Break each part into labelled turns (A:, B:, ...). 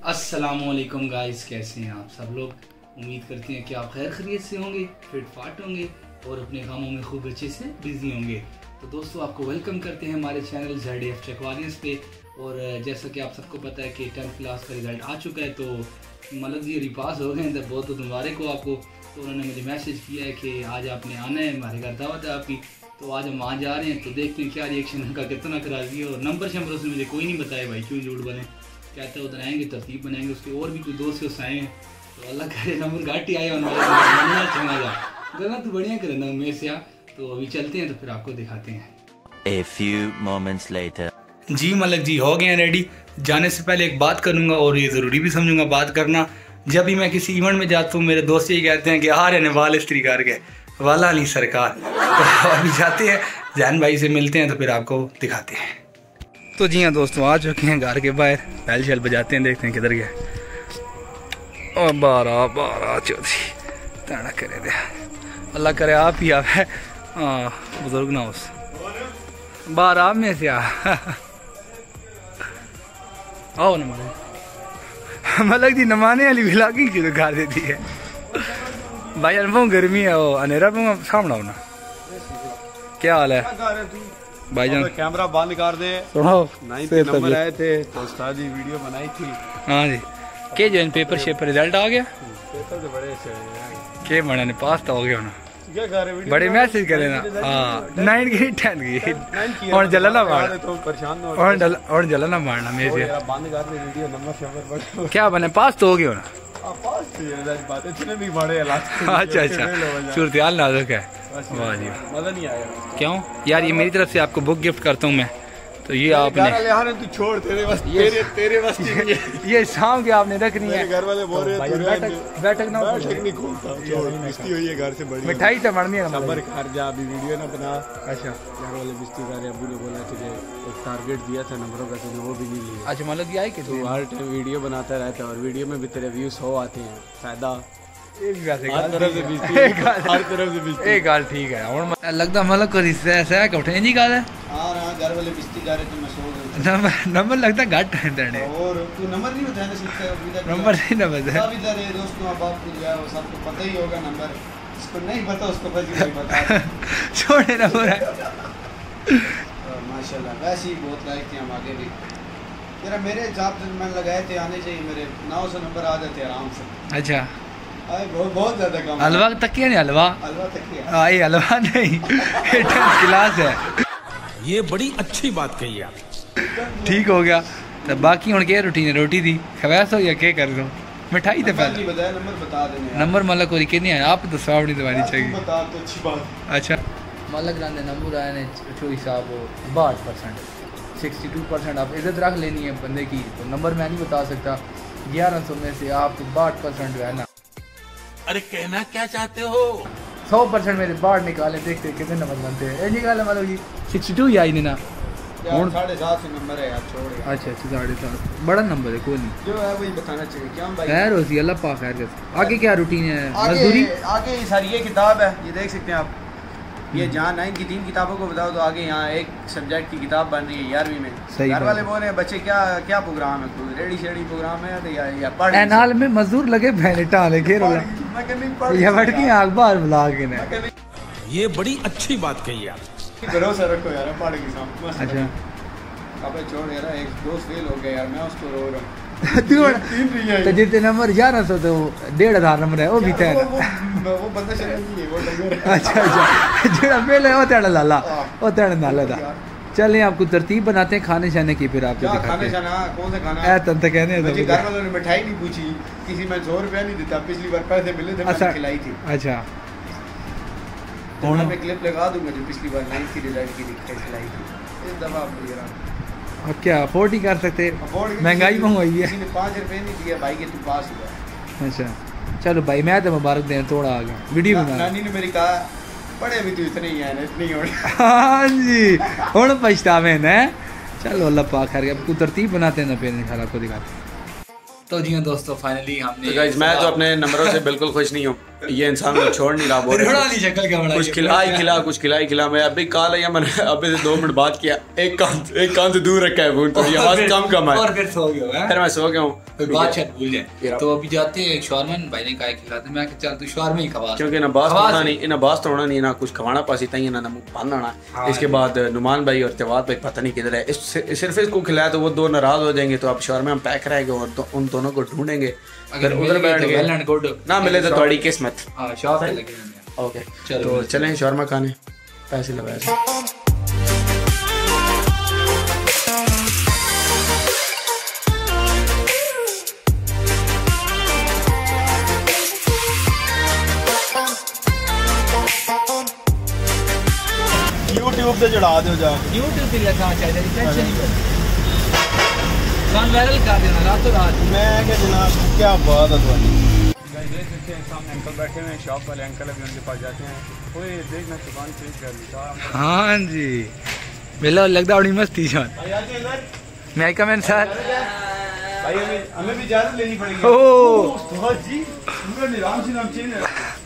A: अस्सलामुअलैकुम गाइस, कैसे हैं आप सब लोग। उम्मीद करते हैं कि आप खैर खैरियत से होंगे, फिट फाट होंगे और अपने कामों में खूब अच्छे से बिजी होंगे। तो दोस्तों, आपको वेलकम करते हैं हमारे चैनल ZDF टेक्वारियंस पे। और जैसा कि आप सबको पता है कि 10th क्लास का रिज़ल्ट आ चुका है, तो मतलब जी रिपास हो गए हैं, तो बहुत बहुत मुबारक हो आपको। तो उन्होंने मुझे मैसेज किया है कि आज आपने आना है, हमारे घर दावत है आपकी। तो आज हम वहाँ जा रहे हैं, तो देखते हैं क्या रिएक्शन उनका, कितना कराजी है। और नंबर शंबर उसने मुझे कोई नहीं बताया भाई, क्यों झूठ बने। कहते हैं उधर आएंगे, तरतीब बनाएंगे, उसके और भी कुछ दोस्त से आए हैं। तो अल्लाह करे नंबर घाटी आए गलत तो बढ़िया करे ना मेरे से। तो अभी चलते हैं, तो फिर आपको दिखाते हैं।
B: A few moments later.
A: जी मलक जी हो गए हैं रेडी। जाने से पहले एक बात करूंगा और ये ज़रूरी भी समझूंगा बात करना। जब भी मैं किसी इवेंट में जाता हूँ, मेरे दोस्त ये कहते हैं कि आ रहे वाल इस्त्री करके, वाला अली सरकार। तो अभी जाते हैं, जैन भाई से मिलते हैं, तो फिर आपको दिखाते हैं। तो जी हाँ दोस्तों, आ चुके हैं घर के बाहर, बैल शैल बजाते हैं, देखते हैं किधर गए। और 12 चौधरी ताना करे दे, अल्लाह करे आप ही आप है बुजुर्ग ना उस 12 में से आओ ना मलक जी, नमाने वाली व्लॉगिंग की तो गा देती है भाई। अनुभव गर्मी है, वो अनेरा पे सामना होना। क्या हाल है भाईजान?
C: कैमरा बंद कर दे।
A: सुनो,
C: 9th नंबर आए थे तो उस्ताद जी वीडियो बनाई थी।
A: हाँ जी, के जो पेपर शेपर रिजल्ट आ गया।
C: पेपर तो बड़े अच्छे हैं
A: के बना ने पास तो हो गया ना।
C: क्या कर रहे
A: बड़े मैसेज करे ना। हाँ 9 की 10 की और जलना मारना,
C: तो परेशान हो
A: और जलना मारना मेरे से।
C: बंद कर दे वीडियो, नंबर शंबर
A: क्या बने, पास तो हो गया ना।
C: पास तो ये बात है, इतने भी बड़े हालात।
A: अच्छा, सूरत हाल नाजुक है। वाह जी,
C: मजा नहीं आया।
A: क्यों यार, ये मेरी तरफ से आपको बुक गिफ्ट करता हूँ मैं। तो ये आपने
C: तू छोड़, तेरे बस तेरे बस
A: ये शाम के आपने रखनी है।
C: घर वाले बोल रहे हैं
A: बैठक ना
C: नहीं खोलता, छोड़, बिस्ती हुई है घर से बड़ी।
A: मिठाई तो बढ़नी है,
C: नंबर घर जा, अभी वीडियो ना बना।
A: अच्छा,
C: घर वाले बिस्ती कर रहे, अबू ने बोला तुझे एक टारगेट दिया था नंबरों का, तुझे वो भी नहीं लिया।
A: अच्छा मतलब ये आई कि
C: तू हर टाइम वीडियो बनाता रहता है और वीडियो में भी तेरे व्यूज हो आते हैं, फायदा हर तरफ से
A: एक गाल ठीक है। और लगता मतलब को रिश्ता उठे जी गाल है।
C: घर वाले बिस्ती कर रहे थे, मैं सो गया।
A: नंबर लगता घट है तेरे।
C: और तू नंबर नहीं बताया ना, सीखा
A: नंबर नहीं ना बताया।
C: सब इधर है दोस्तों, अब आपको जो है वो सबको पता ही होगा नंबर। इसको नहीं पता उसको बस नहीं पता।
A: छोड़े नंबर है
C: माशाल्लाह, वैसे ही बहुत लायक थे हम आगे भी। तेरा मेरे हिसाब से मैंने लगाए थे आने चाहिए, मेरे 900 नंबर आ जाते आराम से।
A: अच्छा,
C: बहुत ज्यादा कम।
A: हलवा तकिया नहीं, हलवा
C: तकिया,
A: ये हलवा नहीं, 10th क्लास है।
D: ये बड़ी अच्छी बात कही आप।
A: ठीक हो गया। तो बाकी हूँ क्या रूटीन है, रोटी दी खवैस हो या क्या कर दो, मिठाई तो पहले
C: बताया। नंबर बता देने,
A: नंबर मतलब कोई के नहीं आया, आप तो सावड़ी दवानी चाहिए।
C: बता तो अच्छी बात।
A: अच्छा, मलक रान नंबर आए ने चोई साहब 62%, 62% आप इज्जत रख लेनी है बंदे की। तो नंबर मैं नहीं बता सकता, 1100 में से आप 62% है ना।
D: अरे कहना क्या चाहते हो?
A: 100% मेरे बाहर निकाले, देखते कितने नंबर बनते हैं। निकाले मतलब ये 62 ही आई नहीं ना।
C: 750 नंबर है यार, छोड़।
A: अच्छा 7.5 बड़ा नंबर है, कोई नहीं,
C: जो है वही बताना चाहिए। क्या भाई,
A: खैर होती अल्लाह पाक खैर कर। आगे क्या रूटीन है? मजदूरी
C: आगे सारी ये किताब है, ये देख सकते हैं आप। ये जहाँ 9 की 3 किताबों को बताओ, तो आगे यहाँ एक सब्जेक्ट की किताब बन रही है 11वीं में। घर वाले बोल रहे हैं बच्चे क्या प्रोग्राम है, कोई रेडी शेडी प्रोग्राम है या पढ़
A: नाल में मजदूर लगे पहले टाले घेर या बटकी आग बार बुला के ने।
D: ये बड़ी अच्छी बात कही आप।
C: भरोसा रखो यार, पढ़ के सामने।
A: अच्छा,
C: अबे छोड़ यार, एक दोस्त फेल हो गया यार, मैं उसको रो रहा हूँ।
A: तो जितने नंबर 1100 तो 1500 नंबर है वो भी तय।
C: वो बंदा शरीफ नहीं है, वो डंगर है।
A: अच्छा, जेड़ा पहले वो तेरा लाला, वो तेरा नाला था। चलिए आपको तरतीब बनाते हैं खाने शाने की, फिर आपको दिखाते हैं।
C: कौन सा खाना है?
A: तन कहने हैं
C: घर वालों ने मिठाई नहीं पूछी, किसी में 100 रुपया नहीं देता। पिछली बार पैसे मिले थे, मैंने खिलाई थी।
A: अच्छा,
C: मैं क्लिप लगा दूंगा जो पिछली बार 9th की रिजल्ट की खिलाई थी। इस दफा
A: अब क्या अफोर्ड नहीं कर सकते, महंगाई मंगवाई है।
C: किसी ने 5 रुपये नहीं दिया भाई के, तू पास हुआ।
A: अच्छा चलो भाई, मैं तो मुबारक देने थोड़ा आ गया वीडियो बना।
C: नानी ने मेरी कहा पढ़े भी तू इतने ही है, इतने ही हो।
A: हाँ जी, हूँ पछतावे न। चलो अल्लाह पाक खैर, अब कुछ तरतीब बनाते हैं ना, फिर इंशाल्लाह आपको दिखाते हैं। तो जी दोस्तों, फाइनली हमने
C: मैं तो अपने नंबरों से बिल्कुल खुश नहीं हूँ। ये इंसान को छोड़ नहीं रहा, बोल कुछ खिला ही खिला। मैं अभी कॉल या मैंने अभी से 2 मिनट बात किया, एक कान से दूर रखा है फोन, तो ये आवाज कम है।
A: और फिर सो गया,
C: फिर मैं सो गया हूँ,
A: बात शायद भूल जाए। तो अभी जाते हैं शॉर्मन भाई ने कहा खिलाते, मैं चल तू शॉर्मा ही खवा,
C: क्योंकि ना बास तोड़ना नहीं, ना बास तोड़ना नहीं, ना कुछ खवाना पासी तई ना मुंह पाना ना। इसके बाद नुमान भाई और जवाद भाई पता नहीं किधर है, सिर्फ इसको खिलाया तो वो 2 नाराज हो जाएंगे, तो अब शॉर्मा हम पैक रहेंगे और उन दोनों को ढूंढेंगे। अगर उधर बैठ गए ना मिले तो थोड़ी किस्मत। ओके तो चलें शॉर्मा खाने, पैसे लगाए। यूट्यूब पे चढ़ा दो जाके,
A: यूट्यूब पे लगा चाहिए, टेंशन नहीं कर, गान वायरल कर देना रातों रात।
C: मैं क्या जनाब, क्या बात है तुम्हारी। गाइस देख सकते हैं सामने अंकल बैठे हुए हैं, शॉप वाले अंकल, अभी उनके पास जाते हैं। ओए देखना दुकान चेंज कर ली।
A: हाँ जी मेला लगता बड़ी मस्ती जान। मैं कम इन सर
C: भाई हमें भी इजाजत लेनी पड़ेगी।
A: ओह
C: जी पूरा निराम से नाम चेंज है।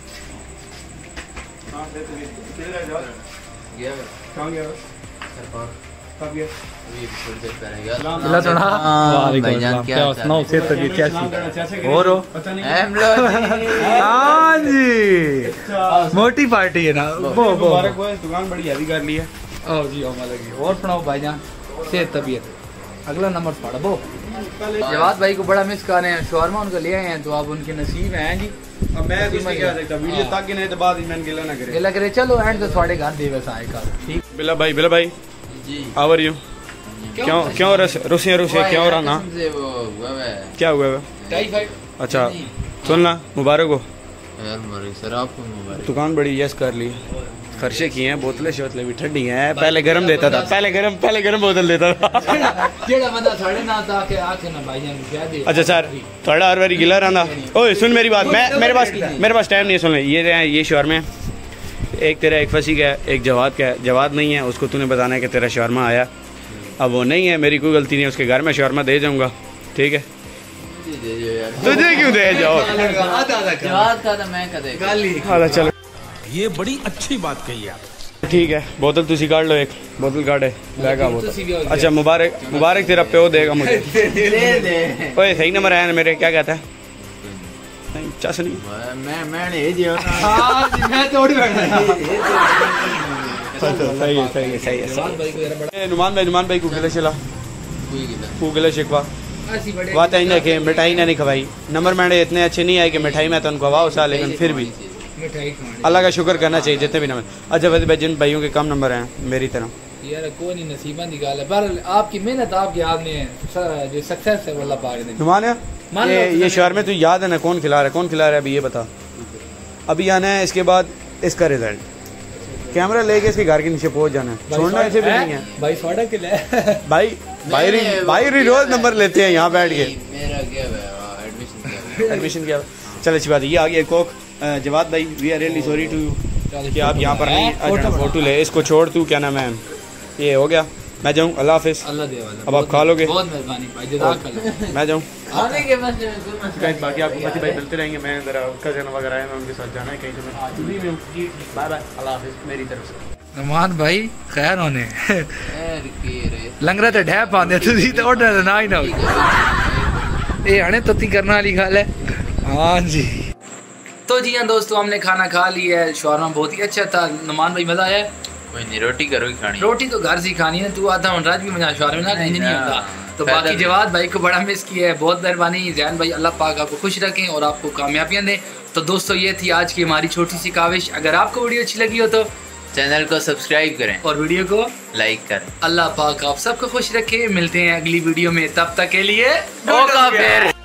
C: हां दे तो किधर है जा गया, कहां गया सर? कब गया? अभी थोड़ी देर पहले गया।
A: मिला सुना वालेकुम क्या सुनाओ, से तबीयत कैसी और हो? हम लोग हां जी मोटी पार्टी है ना, वो
C: मुबारक हो, दुकान बड़ी हैवी कर ली है।
A: ओ जी ओ मालिक, और सुनाओ भाईजान से तबीयत? अगला नंबर पड़ा वो जवाद भाई को बड़ा मिस कर रहे हैं, शॉर्मा उनको ले आए हैं, तो अब उनके नसीब हैं जी।
C: अब मैं कुछ नहीं कह सकता, वीडियो तक ही नहीं तो बाद में गिला ना करे,
A: गिला करे। चलो एंड तो थोड़े घर दे वैसा आएगा। ठीक
C: बिला भाई जी हाउ आर यू? क्यों रुसिया क्या हो रहा ना? क्या हुआ है?
A: टाइफाइड।
C: अच्छा सुनना, मुबारक हो
B: सर आपको मुबारक।
C: दुकान बड़ी यस कर ली, खर्चे किए हैं, बोतलें शोतलें भी ठंडी हैं। पहले गर्म देता था, पहले गर्म बोतल देता था। अच्छा सर थोड़ा हर बारी गिला रहना। ओए सुन मेरी बात, मेरे पास टाइम नहीं है, सुन ले। ये शॉर्मा एक तेरा एक फंसी का, एक जवाद का। जवाद नहीं है, उसको तूने बताना है कि तेरा शॉर्मा आया। अब वो नहीं है, मेरी कोई गलती नहीं है, उसके घर में शॉर्मा दे जाऊंगा, ठीक है? तुझे क्यों दे जाओ? चलो
D: ये बड़ी अच्छी बात कही आप।
C: ठीक है, बोतल तुसी काट लो, एक बोतल काटे लेगा बोतल। अच्छा मुबारक तेरा प्यो देगा मुझे। ओए सही नंबर आया ना मेरे, क्या कहता है? नहीं चस नहीं, सही है। नुमान भाई को गिले चला, गिले शिकवा बात आई ना कि मिठाई ना नहीं खवाई। नंबर मैंने इतने अच्छे नहीं आए कि मिठाई में तो उनको खवा उसा, लेकिन फिर भी अल्लाह का शुक्र करना चाहिए जितने भी नंबर। अच्छा वैसे जिन भाइयों के कम नंबर हैं मेरी तरह
A: यार, कोई नहीं नसीबा निकाला, पर आपकी मेहनत आपके हाथ में है, जो सक्सेस है अल्लाह पाक ने।
C: नुमान ये शॉर्मा तुझे याद है ना, कौन खिला रहा है अभी ये बता। अभी आना है, इसके बाद इसका रिजल्ट कैमरा लेके इसके घर के नीचे पहुंच जाना है, छोड़ना ऐसे भी नहीं है
A: भाई। सोडा के ले
C: भाई रोज नंबर लेते हैं यहाँ बैठ के।
B: मेरा क्या
C: एडमिशन किया, चल अच्छी बात है। ये आ गया कोक। जवाद भाई we are really sorry to you कि आप यहाँ पर नहीं। फोटो ले, इसको छोड़ तू, क्या नाम है, ये हो गया। मैं जाऊँ, अल्लाह हाफिज़। अब आप खा लोगे?
A: बहुत मेहरबानी भाई, जज़ाकल्लाह।
C: मैं जाऊँ,
B: आने के बाद
C: बाकी आपको पति भाई मिलते रहेंगे। मैं जरा कज़न वगैरह है, मैं उनके साथ जाना है कहीं, तो मैं चुनी में हूँ। बाय बाय, अल्लाह हाफिज़ मेरी तरफ से।
A: नुमान भाई खैर होने लंगरा तो ढह पाते तुझी तो ऑर्डर ना ही ना ये हने तत्ती करने वाली गल है। हाँ जी, तो जी हाँ दोस्तों, हमने खाना खा लिया है। शॉर्मा बहुत ही अच्छा था। नुमान भाई मजा आया?
B: कोई नहीं, रोटी घरों की खानी,
A: रोटी तो घर से खानी है। तू आता हूँ राज भी मजा शॉर्मा ना नहीं होता। तो बाकी जवाद भाई को बड़ा मिस किया है, बहुत मेहरबानी। जैन भाई अल्लाह पाक आपको खुश रखें और आपको कामयाबियाँ दें। तो दोस्तों ये थी आज की हमारी छोटी सी काविश। अगर आपको वीडियो अच्छी लगी हो तो
B: चैनल को सब्सक्राइब करें
A: और वीडियो को
B: लाइक करें।
A: अल्लाह पाक आप सबको खुश रखे। मिलते हैं अगली वीडियो में, तब तक के लिए